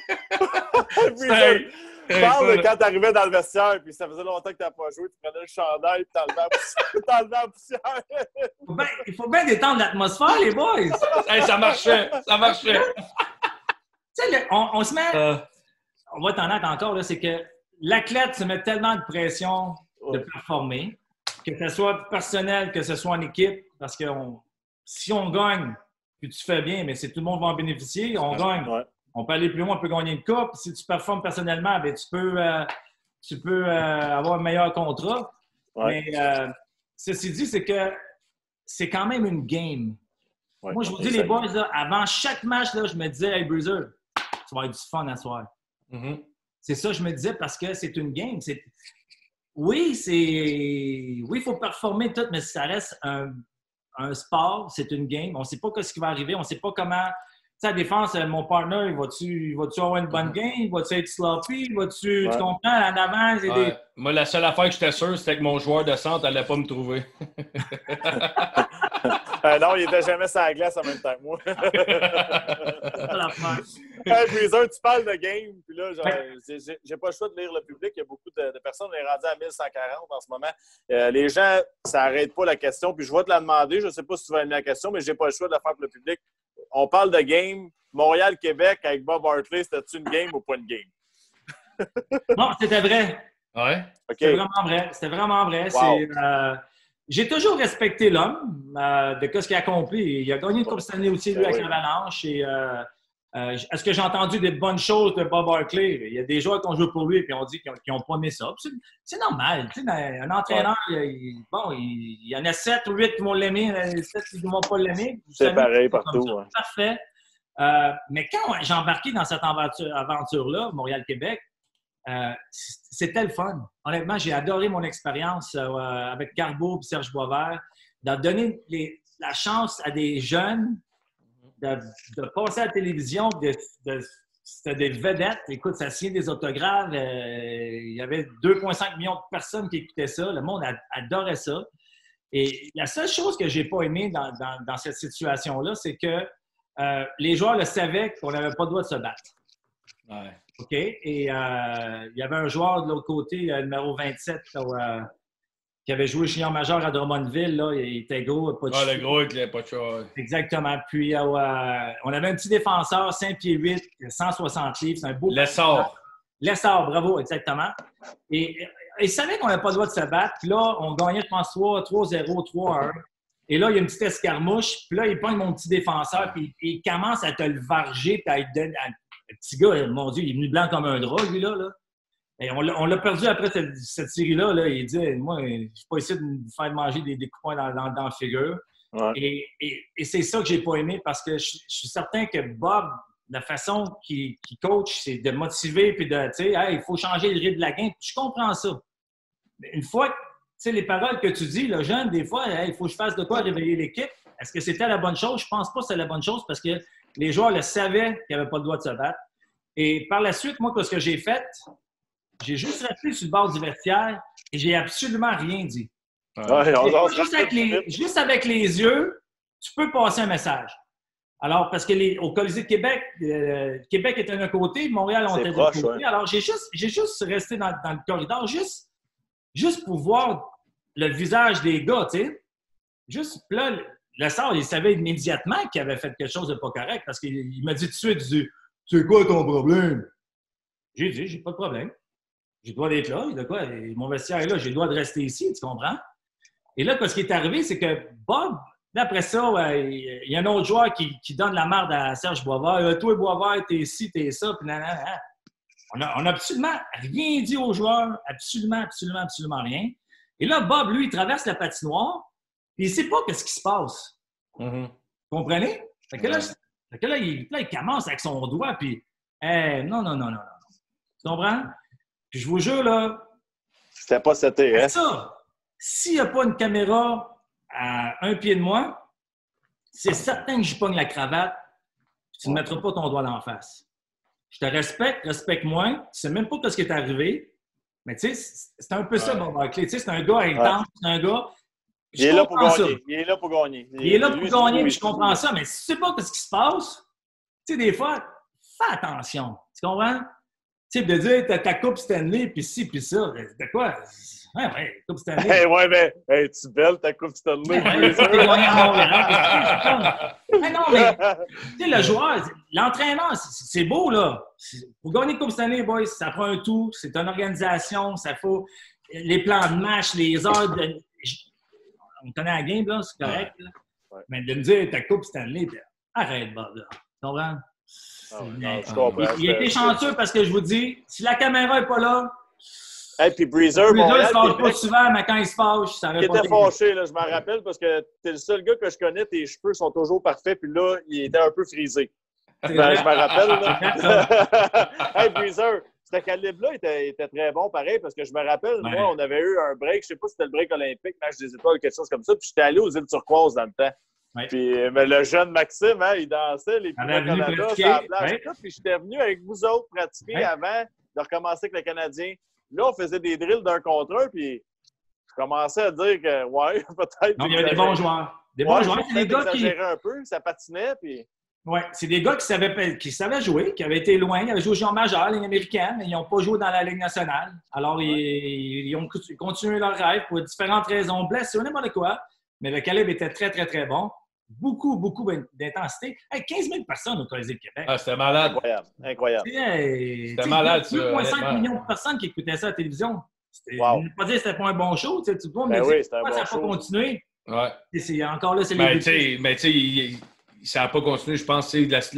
Parle de quand t'arrivais dans le vestiaire puis ça faisait longtemps que t'as pas joué, tu prenais le chandail et t'enlevais la poussière. Il faut bien détendre l'atmosphère, les boys! Hey, ça marchait! Tu sais, on se met... On va être honnête encore, là, c'est que l'athlète se met tellement de pression de performer que ce soit personnel, que ce soit en équipe, parce que si on gagne, puis tu fais bien, mais c'est tout le monde va en bénéficier, on gagne. Ouais. On peut aller plus loin, on peut gagner une coupe. Si tu performes personnellement, bien, tu peux avoir un meilleur contrat. Ouais. Mais ceci dit, c'est que c'est quand même une game. Ouais, moi, je vous dis, les boys, là, avant chaque match, là, je me disais, hey, Bruiser, ça va être du fun à soir. Mm-hmm. C'est ça, je me disais, parce que c'est une game. Oui, il faut performer tout, mais ça reste un sport, c'est une game. On ne sait pas ce qui va arriver, on ne sait pas comment. Tu sais, à la défense, mon partner, va-tu avoir une bonne game? Va-tu être sloppy? Tu comprends? En avant, c'est des... Moi, la seule affaire que j'étais sûr, c'était que mon joueur de centre n'allait pas me trouver. Non, il n'était jamais sur la glace en même temps que moi. C'est ça l'affaire. Hey, Breezer, tu parles de game, puis là, j'ai pas le choix de lire le public. Il y a beaucoup de personnes, on est rendu à 1140 en ce moment. Les gens, ça n'arrête pas la question, puis je vais te la demander. Je ne sais pas si tu vas aimer la question, mais j'ai pas le choix de la faire pour le public. On parle de game. Montréal-Québec avec Bob Hartley, c'était-tu une game ou pas une game? Non, c'était vrai. Ouais. Okay. C'était vraiment vrai. Wow. J'ai toujours respecté l'homme de ce qu'il a accompli. Il a gagné une Coupe Stanley aussi, lui, avec l'Avalanche. Est-ce que j'ai entendu des bonnes choses de Bob Hartley? Il y a des joueurs qui ont joué pour lui et on dit qu'ils n'ont pas aimé ça. C'est normal. Tu sais, un entraîneur, il y en a 7 ou 8 qui vont l'aimer, 7 qui ne vont pas l'aimer. C'est pareil partout. Ouais. Parfait. Mais quand j'ai embarqué dans cette aventure-là, Montréal-Québec, c'était le fun. Honnêtement, j'ai adoré mon expérience avec Carbo et Serge Boisvert, de donner la chance à des jeunes de passer à la télévision, c'était des vedettes. Écoute, ça signait des autographes. Il y avait 2,5 millions de personnes qui écoutaient ça. Le monde adorait ça. Et la seule chose que j'ai pas aimée dans cette situation-là, c'est que les joueurs le savaient qu'on n'avait pas le droit de se battre. Ouais. OK? Et il y avait un joueur de l'autre côté, numéro 27, qui avait joué junior majeur à Drummondville. Là, il était gros, pas de cheveux. Le gros avec les pas de cheveux. Exactement. Puis, on avait un petit défenseur, 5 pieds 8, 160 livres. C'est un beau... Lessard, bravo, exactement. Et il savait qu'on n'avait pas le droit de se battre. Puis là, on gagnait, je pense, 3-0, 3-1. Et là, il y a une petite escarmouche. Puis là, il pogne mon petit défenseur, puis il commence à te le varger, puis à te donner... Le petit gars, mon Dieu, il est venu blanc comme un drap, lui, là. Et on l'a perdu après cette série-là. Là. Il dit, moi, je ne suis pas ici de me faire manger des coups de poing dans la figure. Ouais. Et c'est ça que j'ai pas aimé parce que je suis certain que Bob, la façon qu'il coach, c'est de motiver puis de, tu sais, hey, il faut changer le rythme de la game. Je comprends ça. Mais une fois, tu sais, les paroles que tu dis, le jeune, des fois, hey, il faut que je fasse de quoi réveiller l'équipe. Est-ce que c'était la bonne chose? Je pense pas que c'était la bonne chose parce que les joueurs le savaient qu'ils n'avaient pas le droit de se battre. Et par la suite, moi, ce que j'ai fait, j'ai juste resté sur le bord du vestiaire et j'ai absolument rien dit. Juste avec les yeux, tu peux passer un message. Alors, parce que au Colisée de Québec, Québec était d'un côté, Montréal, on était de l'autre côté. Ouais. Alors, j'ai juste resté dans le corridor, juste pour voir le visage des gars, tu sais. Juste, là, le sort, il savait immédiatement qu'il avait fait quelque chose de pas correct parce qu'il m'a dit tout de suite, c'est quoi ton problème? J'ai dit, j'ai pas de problème. J'ai le droit d'être là. De quoi? Mon vestiaire est là, j'ai le droit de rester ici, tu comprends? Et là, ce qui est arrivé, c'est que Bob, là, après ça, il y a un autre joueur qui donne la marde à Serge Boisvert. Toi, Boisvert, t'es ci, t'es ça, puis nanana. On n'a absolument rien dit aux joueurs, absolument rien. Et là, Bob, lui, il traverse la patinoire, puis il ne sait pas ce qui se passe. Mm-hmm. Vous comprenez? Fait que là, il commence avec son doigt, puis non. Tu comprends? Puis je vous jure, là... C'était pas c'était, hein? Ça, s'il n'y a pas une caméra à un pied de moi, c'est certain que je pogne la cravate, puis tu ne mettras pas ton doigt d'en face. Je te respecte-moi. Tu ne sais même pas ce qui est arrivé, mais tu sais, c'est un peu ça, Bob Hartley. Tu sais, c'est un gars intense, c'est un gars... Il est là pour gagner. Il est là pour gagner. Il est là pour gagner, puis je comprends ça, mais si tu ne sais pas ce qui se passe, tu sais, des fois, fais attention. Tu comprends? Tu sais, de dire, t'as ta Coupe Stanley, puis ci, puis ça. De quoi? Ouais, Coupe Stanley. Mais tu belle ta Coupe Stanley. Non, mais, tu sais, le joueur, l'entraîneur, c'est beau, là. Pour gagner Coupe Stanley, boys, ça prend un tout. C'est une organisation, ça faut les plans de match, les heures de... on connaît la game, là, c'est correct. Ouais. Là. Ouais. Mais de me dire, ta Coupe Stanley, arrête, Bob, là. Tu comprends? Je comprends. Il a été chanceux parce que je vous dis, si la caméra n'est pas là, hey, puis Breezer, Breezer se fâche pas souvent, mais quand il se fâche, ça il aurait pas était fâché, là, je m'en rappelle, parce que t'es le seul gars que je connais, tes cheveux sont toujours parfaits, puis là, il était un peu frisé. Je me rappelle, là. Hey, Breezer, ce calibre-là était très bon, pareil, parce que je me rappelle, moi, on avait eu un break, je sais pas si c'était le break olympique, match des étoiles, quelque chose comme ça, puis j'étais allé aux îles Turquoises dans le temps. Ouais. Puis mais le jeune Maxime, hein, il dansait, les Pina Colada sur la plage, ouais. puis j'étais venu avec vous autres pratiquer avant de recommencer avec le Canadien. Là, on faisait des drills d'un contre un, puis je commençais à dire que, ouais, peut-être. Non, il y avait des bons joueurs. Des bons joueurs, c'est des gars qui. Un peu, ça patinait, puis. Oui, c'est des gars qui savaient jouer, qui avaient été loin, ils avaient joué au junior majeur, Ligue américaine, mais ils n'ont pas joué dans la Ligue nationale. Alors, ils ont continué leur rêve pour différentes raisons, blessés ou n'importe quoi. Mais le calibre était très, très, très bon. Beaucoup d'intensité. Hey, 15 000 personnes au Colisée de Québec. Ah, c'était malade. Incroyable. C'était malade, ça. 2,5 millions de personnes qui écoutaient ça à la télévision. Wow. Je ne veux pas dire que c'était pas un bon show. Tu vois, mais oui, ça n'a pas continué. Ouais. Et encore là, c'est les tu sais, ça n'a pas continué, je pense.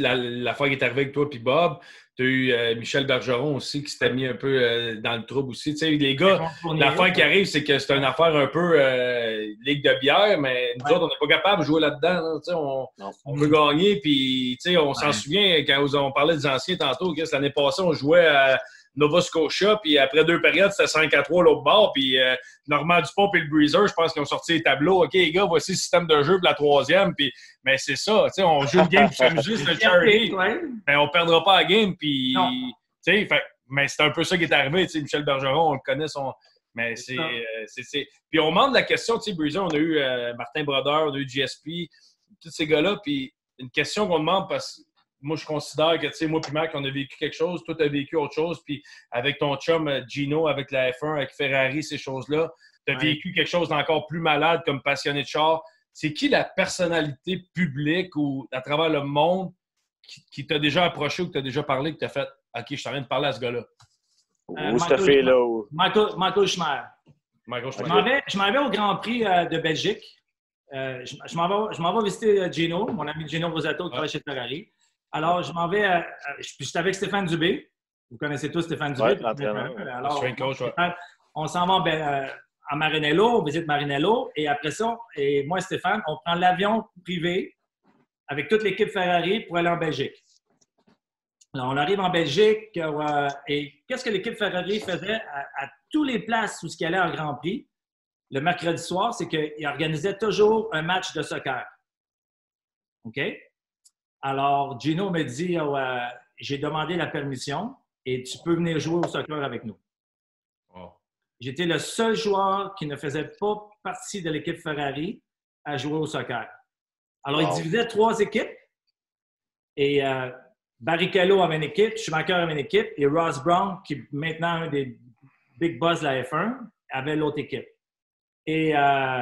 La fois qui est arrivée avec toi et Bob, tu as eu Michel Bergeron aussi qui s'était mis un peu dans le trouble aussi. Tu sais, les gars, l'affaire qui arrive, c'est que c'est une affaire un peu ligue de bière, mais nous autres, on n'est pas capable de jouer là-dedans. Là, on veut gagner, puis on s'en souvient quand on parlait des anciens tantôt. L'année passée, on jouait à Nova Scotia, puis après 2 périodes, c'était 5-3 l'autre bord, puis Normand Dupont et le Breezer, je pense qu'ils ont sorti les tableaux. OK, les gars, voici le système de jeu pour la 3e, puis mais c'est ça, tu sais, on joue le game pour s'amuser, c'est le charity, mais on perdra pas la game, puis tu sais, mais c'est un peu ça qui est arrivé, tu sais, Michel Bergeron, on le connaît, mais c'est puis on demande la question, tu sais, Breezer, on a eu Martin Brodeur, on a eu GSP, tous ces gars-là, puis une question qu'on demande parce que moi, je considère que, tu sais, moi et Marc, on a vécu quelque chose, toi, tu as vécu autre chose, puis avec ton chum Gino, avec la F1, avec Ferrari, ces choses-là, tu as vécu quelque chose d'encore plus malade comme passionné de char. C'est qui la personnalité publique ou à travers le monde qui t'a déjà approché ou que tu as déjà parlé, que tu as fait « OK, je suis en train de parler à ce gars-là ». Où cette fille-là? Michael Schumacher. Je m'en vais au Grand Prix de Belgique. Je m'en vais visiter Gino, mon ami Gino Rosato qui travaille chez Ferrari. Alors, je m'en vais j'étais avec Stéphane Dubé. Vous connaissez tous Stéphane Dubé. Alors, on s'en va à Marinello, on visite Marinello. Et après ça, et moi et Stéphane, on prend l'avion privé avec toute l'équipe Ferrari pour aller en Belgique. Alors, on arrive en Belgique et qu'est-ce que l'équipe Ferrari faisait à tous les places où il allait en Grand Prix le mercredi soir, c'est qu'il organisait toujours un match de soccer. OK? Alors, Gino me dit, j'ai demandé la permission et tu peux venir jouer au soccer avec nous. Oh. J'étais le seul joueur qui ne faisait pas partie de l'équipe Ferrari à jouer au soccer. Alors, il divisait 3 équipes et Barrichello avait une équipe, Schumacher avait une équipe et Ross Brown, qui est maintenant un des big boss de la F1, avait l'autre équipe. Et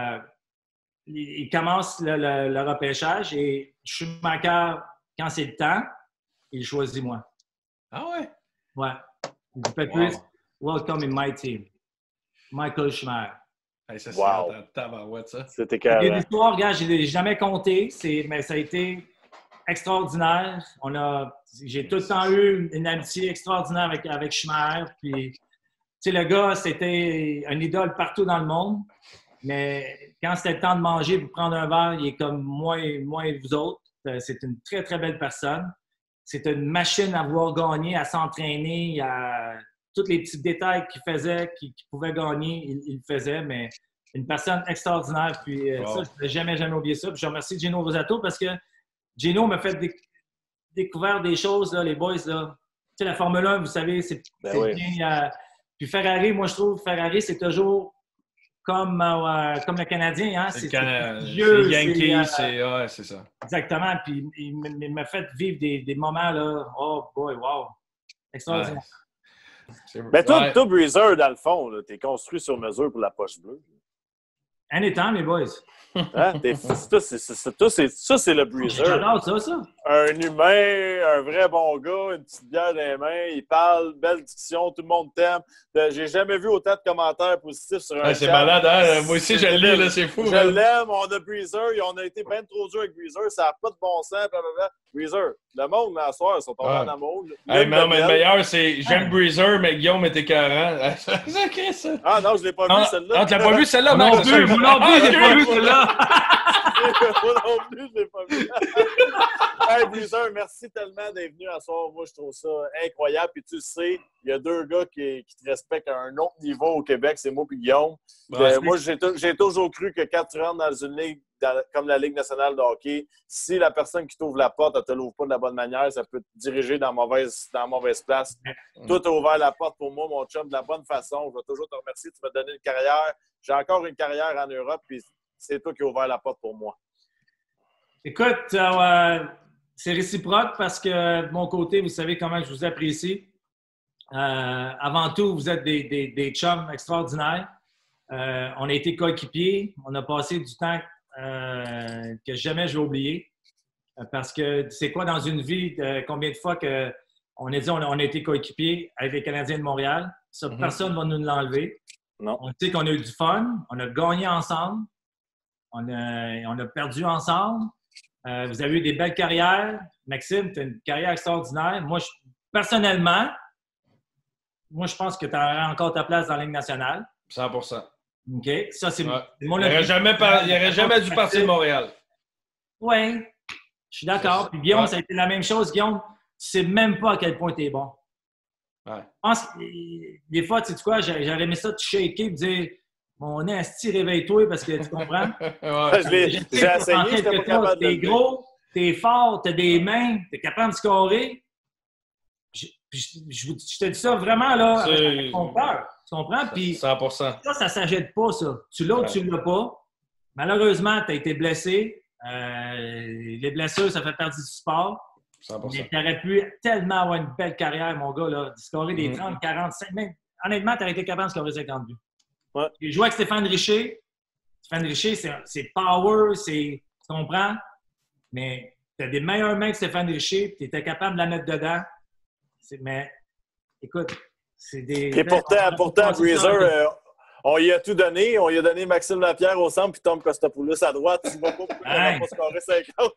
il commence le repêchage et Schumacher, quand c'est le temps, il choisit moi. Ah ouais? Ouais. Il dit pas plus. Welcome in my team. Michael Schumacher. Hey, ça, ça. C'était carré. Il y a des histoires, regarde, je n'ai jamais compté, mais ça a été extraordinaire. J'ai tout le temps eu une amitié extraordinaire avec Schumacher. Puis, tu sais, le gars, c'était un idole partout dans le monde. Mais quand c'était le temps de manger, pour prendre un verre, il est comme moi et vous autres. C'est une très, très belle personne. C'est une machine à vouloir gagner, à s'entraîner, à tous les petits détails qu'il faisait, qu'il pouvait gagner, il le faisait. Mais une personne extraordinaire. Puis ça, je n'ai jamais oublié ça. Puis je remercie Gino Rosato parce que Gino m'a fait découvrir des choses, là, les boys. Là. Tu sais, la Formule 1, vous savez, c'est bien. Puis Ferrari, moi, je trouve Ferrari, c'est toujours comme le Canadien. Hein? C'est Yankee, c'est ça. Exactement. Puis il m'a fait vivre des moments, là. Oh boy, wow. Extraordinaire. Mais toi, Breezer, dans le fond, tu es construit sur mesure pour la poche bleue. Anytime, les boys. Hein? Ça, c'est le Breezer. J'adore ça. un humain, un vrai bon gars, une petite bière dans les mains, il parle, belle discussion, tout le monde t'aime. J'ai jamais vu autant de commentaires positifs sur un c'est chat. malade, hein? Moi aussi, je le lis, là, c'est fou. Je l'aime, on a Breezer, on a été bien trop dur avec Breezer, ça n'a pas de bon sens, blablabla. Breezer, le monde, à soir, ils sont tombés en amour. Hey, mais le meilleur, c'est j'aime Breezer, mais Guillaume était écœurant. C'est ça. Ah non, je l'ai pas vu, celle-là. Non, tu l'as pas vu, celle-là, non Max? plus, vous non plus, je l'ai pas vu, celle-là. Moi non plus, je l'ai pas vu. Hey, Breezer, merci tellement d'être venu à soir. Moi, je trouve ça incroyable. Puis tu le sais, il y a deux gars qui te respectent à un autre niveau au Québec, c'est moi et Guillaume. Moi, j'ai toujours cru que quand tu rentres dans une ligue comme la Ligue nationale de hockey, si la personne qui t'ouvre la porte, elle ne te l'ouvre pas de la bonne manière, ça peut te diriger dans la mauvaise place. Toi, tu as ouvert la porte pour moi, mon chum, de la bonne façon. Je vais toujours te remercier. Tu m'as donné une carrière. J'ai encore une carrière en Europe, puis c'est toi qui as ouvert la porte pour moi. Écoute, c'est réciproque parce que de mon côté, vous savez comment je vous apprécie. Avant tout, vous êtes des chums extraordinaires. On a été coéquipiers. On a passé du temps que jamais je vais oublier. Parce que c'est quoi dans une vie, combien de fois qu'on a dit on a été coéquipiers avec les Canadiens de Montréal? Ça, personne ne va nous l'enlever. Non. On sait qu'on a eu du fun. On a gagné ensemble. On a perdu ensemble. Vous avez eu des belles carrières. Maxime, tu as une carrière extraordinaire. Moi, personnellement, je pense que tu aurais encore ta place dans la Ligue nationale. 100%. OK. Ça, c'est mon Il n'aurait jamais dû partir de Montréal. Oui, je suis d'accord. Puis Guillaume, ça a été la même chose. Guillaume, tu ne sais même pas à quel point tu es bon. Ouais. Je pense que des fois, tu sais quoi, j'aurais aimé ça te shaker et dire mon esti, réveille-toi parce que tu comprends. J'ai essayé, je pas capable de t'es gros, t'es fort, t'as des mains, t'es capable de scorer. Je te dis ça vraiment là, avec ton peur. Tu comprends? Puis 100%. Ça ne s'achète pas, ça. Tu l'as ou tu ne l'as pas. Malheureusement, tu as été blessé. Les blessures, ça fait partie du sport. 100%. Mais tu aurais pu tellement avoir une belle carrière, mon gars, là, de scorer des 30, 40, 50. Même, honnêtement, tu aurais été capable de scorer 50 buts. Ouais. J'ai joué avec Stéphane Richer. Stéphane Richer, c'est power, tu comprends? Mais tu as des meilleures mains que Stéphane Richer, tu étais capable de la mettre dedans. Mais, écoute, c'est des... Et pourtant Breezer, on y a tout donné. On y a donné Maxime Lapierre au centre puis Tom Kostopoulos à droite. Tu vas pas scorer 50.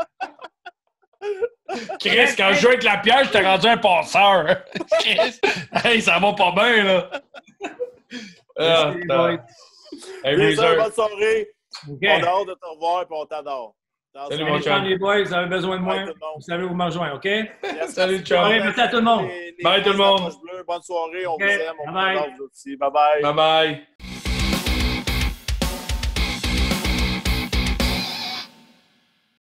Chris, quand je joue avec Lapierre, je t'ai rendu un passeur. Chris, hey, ça va pas bien, là. Hey, Breezer, bonne soirée. Okay. On a hâte de te revoir et on t'adore. Salut mon chum. Les boys, vous avez besoin de moi. Vous savez où me rejoindre, OK? Yes, salut, ciao. Merci à tout le monde. Les bye tout le monde. Bonne soirée, on vous aime. On bye. vous aussi. Bye bye. Bye bye.